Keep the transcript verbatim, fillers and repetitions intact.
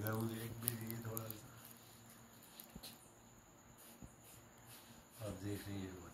रहा है मुझे, एक भी नहीं थोड़ा सा। आप देख रही है